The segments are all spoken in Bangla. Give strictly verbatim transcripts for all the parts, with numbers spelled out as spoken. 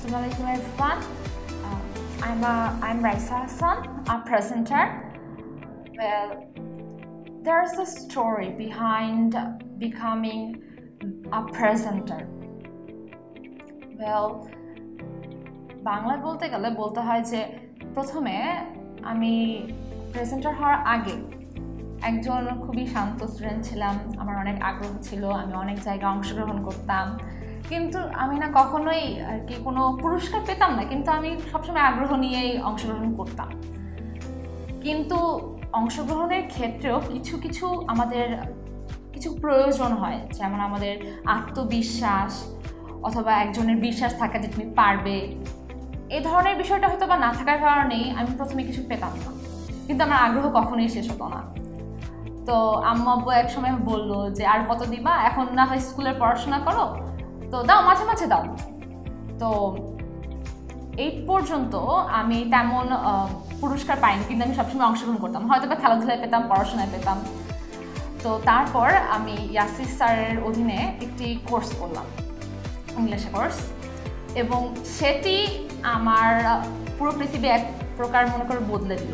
Assalamu alaikum everyone. Uh, I'm a, I'm Raisa Hassan, a presenter. Well, there's a story behind becoming a presenter. Well, বাংলায় বলতে গেলে বলতে হয় যে প্রথমে আমি প্রেজেন্টার হওয়ার আগে একজন খুবই শান্ত স্টুডেন্ট ছিলাম। আমার অনেক আগ্রহ ছিল, আমি অনেক জায়গায় অংশগ্রহণ করতাম, কিন্তু আমি না কখনোই আর কি কোনো পুরস্কার পেতাম না, কিন্তু আমি সবসময় আগ্রহ নিয়েই অংশগ্রহণ করতাম। কিন্তু অংশগ্রহণের ক্ষেত্রেও কিছু কিছু আমাদের কিছু প্রয়োজন হয়, যেমন আমাদের আত্মবিশ্বাস অথবা একজনের বিশ্বাস থাকা যে তুমি পারবে। এই ধরনের বিষয়টা হয়তো বা না থাকার কারণেই আমি প্রথমে কিছু পেতাম না, কিন্তু আমার আগ্রহ কখনোই শেষ হতো না। তো আম্মু আব্বু এক সময় বললো যে আর কত দিবা, এখন না হয় স্কুলের পড়াশোনা করো, তো দাও মাঝে মাঝে দাও। তো এই পর্যন্ত আমি তেমন পুরস্কার পাইনি, কিন্তু আমি সবসময় অংশগ্রহণ করতাম, হয়তো বা খেলাধুলায় পেতাম, পড়াশোনায় পেতাম। তো তারপর আমি ইয়াসির স্যারের অধীনে একটি কোর্স করলাম, ইংলিশ কোর্স, এবং সেটি আমার পুরো পৃথিবী এক প্রকার মনে করে বদলে দিল।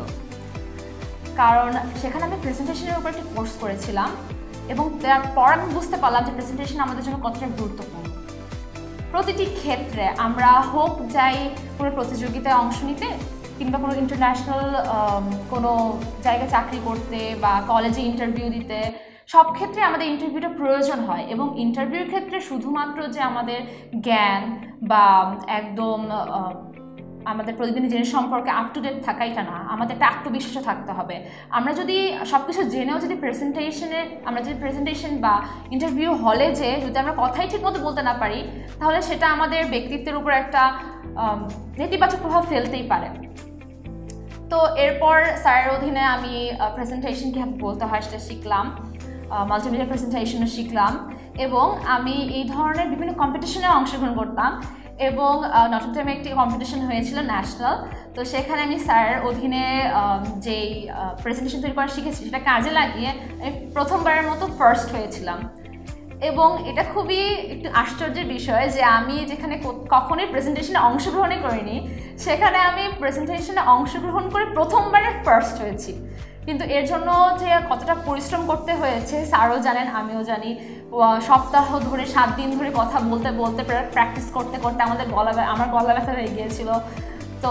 কারণ সেখানে আমি প্রেজেন্টেশনের উপর একটি কোর্স করেছিলাম, এবং তারপর আমি বুঝতে পারলাম যে প্রেজেন্টেশন আমাদের জন্য কতটা গুরুত্বপূর্ণ। প্রতিটি ক্ষেত্রে আমরা হোক যাই কোনো প্রতিযোগিতায় অংশ নিতে, কিংবা কোনো ইন্টারন্যাশনাল কোনো জায়গায় চাকরি করতে বা কলেজে ইন্টারভিউ দিতে, সব ক্ষেত্রে আমাদের ইন্টারভিউটা প্রয়োজন হয়। এবং ইন্টারভিউর ক্ষেত্রে শুধুমাত্র যে আমাদের জ্ঞান বা একদম আমাদের প্রতিদিনের জিনিস সম্পর্কে আপ টু ডেট থাকা এটা না, আমাদের একটা আত্মবিশ্বাসও থাকতে হবে। আমরা যদি সব কিছু জেনেও যদি প্রেজেন্টেশনে আমরা যদি প্রেজেন্টেশন বা ইন্টারভিউ হলে যে যদি আমরা কথাই ঠিকমতো বলতে না পারি, তাহলে সেটা আমাদের ব্যক্তিত্বের উপর একটা নেতিবাচক প্রভাব ফেলতেই পারে। তো এরপর স্যারের অধীনে আমি প্রেজেন্টেশন কীভাবে বলতে হয় সেটা শিখলাম, মাল্টিমিডিয়া প্রেজেন্টেশনও শিখলাম, এবং আমি এই ধরনের বিভিন্ন কম্পিটিশনে অংশগ্রহণ করতাম। এবং নটরডেমে একটি কম্পিটিশন হয়েছিল ন্যাশনাল, তো সেখানে আমি স্যারের অধীনে যেই প্রেজেন্টেশন তৈরি করা শিখেছি সেটা কাজে লাগিয়ে আমি প্রথমবারের মতো ফার্স্ট হয়েছিলাম। এবং এটা খুবই একটু আশ্চর্যের বিষয় যে আমি যেখানে কখনোই প্রেজেন্টেশনে অংশগ্রহণই করিনি, সেখানে আমি প্রেজেন্টেশনে অংশগ্রহণ করে প্রথমবারে ফার্স্ট হয়েছি। কিন্তু এর জন্য যে কতটা পরিশ্রম করতে হয়েছে স্যারও জানেন, আমিও জানি। সপ্তাহ ধরে সাত দিন ধরে কথা বলতে বলতে প্র্যাকটিস করতে করতে আমাদের গলা আমার গলা ব্যথা হয়ে গিয়েছিল। তো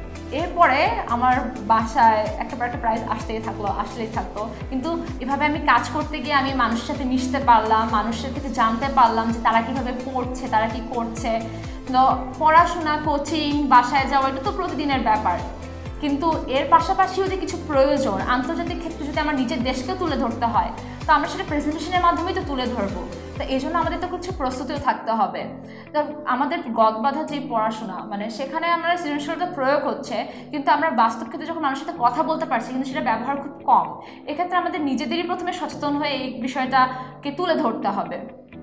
এরপরে আমার বাসায় একটা পর একটা প্রাইজ আসতেই থাকলো আসতেই থাকতো কিন্তু এভাবে আমি কাজ করতে গিয়ে আমি মানুষের সাথে মিশতে পারলাম, মানুষের থেকে জানতে পারলাম যে তারা কীভাবে পড়ছে, তারা কী করছে। তো পড়াশোনা, কোচিং, বাসায় যাওয়া এটা তো প্রতিদিনের ব্যাপার, কিন্তু এর পাশাপাশিও যে কিছু প্রয়োজন আন্তর্জাতিক ক্ষেত্রে যদি আমার নিজের দেশকে তুলে ধরতে হয়, তো আমরা সেটা প্রেজেন্টেশনের মাধ্যমেই তো তুলে ধরবো। তো এই জন্য আমাদের তো কিছু প্রস্তুতিও থাকতে হবে। তো আমাদের গদবাঁধা যে পড়াশোনা, মানে সেখানে আমরা সৃজনশীলতা প্রয়োগ হচ্ছে, কিন্তু আমরা বাস্তব ক্ষেত্রে যখন মানুষের সাথে কথা বলতে পারছি, কিন্তু সেটা ব্যবহার খুব কম। এক্ষেত্রে আমাদের নিজেদেরই প্রথমে সচেতন হয়ে এই বিষয়টাকে তুলে ধরতে হবে,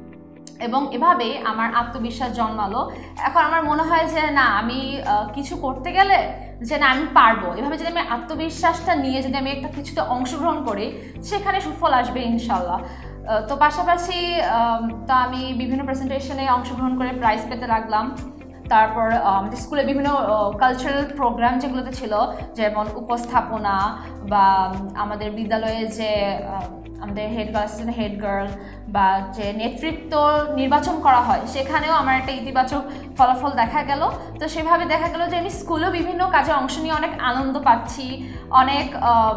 এবং এভাবেই আমার আত্মবিশ্বাস জন্মালো। এখন আমার মনে হয় যে না, আমি কিছু করতে গেলে যে না আমি পারবো, এভাবে যদি আমি আত্মবিশ্বাসটা নিয়ে যদি আমি একটা কিছুতে অংশগ্রহণ করি, সেখানে সুফল আসবে ইনশাল্লাহ। তো পাশাপাশি তো আমি বিভিন্ন প্রেজেন্টেশনে অংশগ্রহণ করে প্রাইজ পেতে লাগলাম। তারপর আমাদের স্কুলে বিভিন্ন কালচারাল প্রোগ্রাম যেগুলোতে ছিল, যেমন উপস্থাপনা বা আমাদের বিদ্যালয়ে যে আমাদের হেড গার্ল হেড গার্ল বা যে নেতৃত্ব নির্বাচন করা হয়, সেখানেও আমার একটা ইতিবাচক ফলাফল দেখা গেল। তো সেভাবে দেখা গেল যে আমি স্কুলেও বিভিন্ন কাজে অংশ নিয়ে অনেক আনন্দ পাচ্ছি, অনেক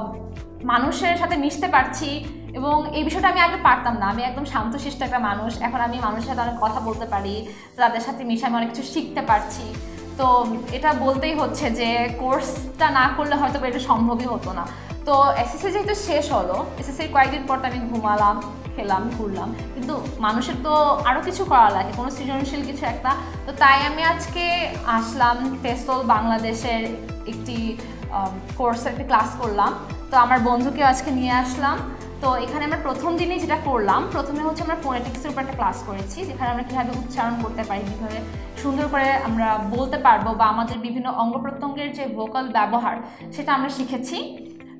মানুষের সাথে মিশতে পারছি, এবং এই বিষয়টা আমি আগে পারতাম না। আমি একদম শান্তশিষ্ট একটা মানুষ, এখন আমি মানুষের সাথে অনেক কথা বলতে পারি, তাদের সাথে মিশে আমি অনেক কিছু শিখতে পারছি। তো এটা বলতেই হচ্ছে যে কোর্সটা না করলে হয়তো এটা সম্ভবই হতো না। তো এসএসসি যেহেতু শেষ হলো, এসএসসির কয়েকদিন পর আমি ঘুমালাম, খেলাম, ঘুরলাম, কিন্তু মানুষের তো আরও কিছু করা লাগে, কোনো সৃজনশীল কিছু একটা। তো তাই আমি আজকে আসলাম টেসল বাংলাদেশের একটি কোর্সের একটি ক্লাস করলাম। তো আমার বন্ধুকেও আজকে নিয়ে আসলাম। তো এখানে আমরা প্রথম দিনই যেটা করলাম, প্রথমে হচ্ছে আমরা ফোনেটিক্সের উপর একটা ক্লাস করেছি, যেখানে আমরা কীভাবে উচ্চারণ করতে পারি, কীভাবে সুন্দর করে আমরা বলতে পারবো, বা আমাদের বিভিন্ন অঙ্গ প্রত্যঙ্গের যে ভোকাল ব্যবহার সেটা আমরা শিখেছি।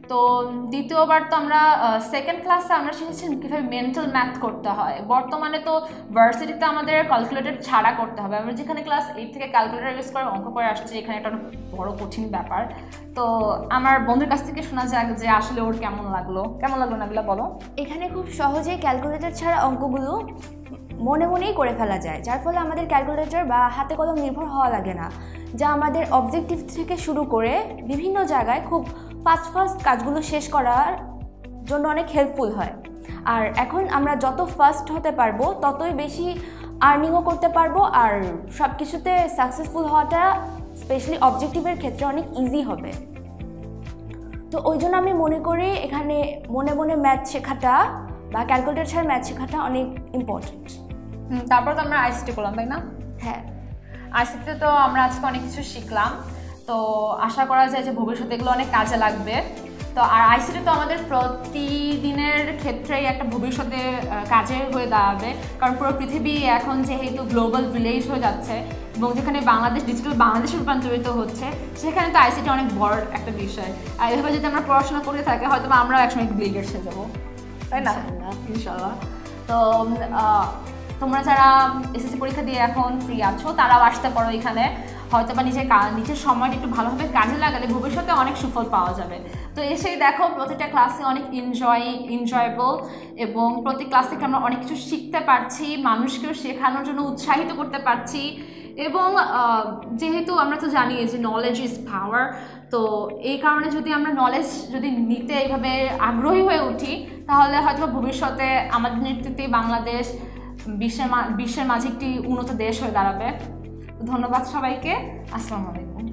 তো দ্বিতীয়বার তো আমরা সেকেন্ড ক্লাসে আমরা শিখেছি কীভাবে মেন্টাল ম্যাথ করতে হয়। বর্তমানে তো ভার্সিটিতে আমাদের ক্যালকুলেটর ছাড়া করতে হবে। আমরা যেখানে ক্লাস এইট থেকে ক্যালকুলেটর ইউজ করে অঙ্ক করে আসছি, এখানে একটা অনেক বড় কঠিন ব্যাপার। তো আমার বন্ধুর কাছ থেকে শোনা যাক যে আসলে ওর কেমন লাগলো। কেমন লাগলো নাবিলা, বলো। এখানে খুব সহজেই ক্যালকুলেটর ছাড়া অঙ্কগুলো মনে মনেই করে ফেলা যায়, যার ফলে আমাদের ক্যালকুলেটর বা হাতে কলম নির্ভর হওয়া লাগে না, যা আমাদের অবজেক্টিভ থেকে শুরু করে বিভিন্ন জায়গায় খুব ফাস্ট ফাস্ট কাজগুলো শেষ করার জন্য অনেক হেল্পফুল হয়। আর এখন আমরা যত ফাস্ট হতে পারবো ততই বেশি আর্নিংও করতে পারবো, আর সব কিছুতে সাকসেসফুল হওয়াটা স্পেশালি অবজেক্টিভের ক্ষেত্রে অনেক ইজি হবে। তো ওই জন্য আমি মনে করি এখানে মনে মনে ম্যাথ শেখাটা বা ক্যালকুলেটর ছাড়া ম্যাথ শেখাটা অনেক ইম্পর্টেন্ট। তারপর তো আমরা আইসিটি করলাম, তাই না? হ্যাঁ, আইসিটিতে তো আমরা আজকে অনেক কিছু শিখলাম। তো আশা করা যায় যে ভবিষ্যতে এগুলো অনেক কাজে লাগবে। তো আর আইসিটি তো আমাদের প্রতিদিনের ক্ষেত্রেই একটা ভবিষ্যতে কাজে হয়ে দাঁড়াবে, কারণ পুরো পৃথিবী এখন যেহেতু গ্লোবাল ভিলেজ হয়ে যাচ্ছে এবং যেখানে বাংলাদেশ ডিজিটাল বাংলাদেশে রূপান্তরিত হচ্ছে, সেখানে তো আইসিটি অনেক বড় একটা বিষয়। আর এভাবে যদি আমরা পড়াশোনা করে থাকি হয়তো আমরাও একসময় বিল গেটস হয়ে যাবো, তাই না? ইনশাল্লাহ। তো তোমরা যারা এসএসসি পরীক্ষা দিয়ে এখন ফ্রি আছো তারাও আসতে পারো এখানে, হয়তো বা নিজের নিজের সময়টা একটু ভালোভাবে কাজে লাগালে ভবিষ্যতে অনেক সুফল পাওয়া যাবে। তো এসেই দেখো প্রতিটা ক্লাসে অনেক এনজয় এনজয়েবল এবং প্রতি ক্লাস থেকে আমরা অনেক কিছু শিখতে পারছি, মানুষকেও শেখানোর জন্য উৎসাহিত করতে পারছি। এবং যেহেতু আমরা তো জানি যে নলেজ ইজ পাওয়ার, তো এই কারণে যদি আমরা নলেজ যদি নিতে এইভাবে আগ্রহী হয়ে উঠি তাহলে হয়তো ভবিষ্যতে আমাদের নেতৃত্বে বাংলাদেশ বিশ্বের বিশ্বের মাঝে একটি উন্নত দেশ হয়ে দাঁড়াবে। ধন্যবাদ সবাইকে। আসসালামু আলাইকুম।